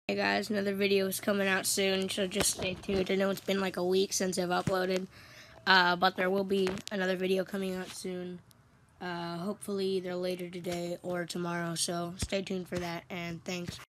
Hey guys, another video is coming out soon, so just stay tuned. I know it's been like a week since I've uploaded, but there will be another video coming out soon. Hopefully either later today or tomorrow, so stay tuned for that, and thanks.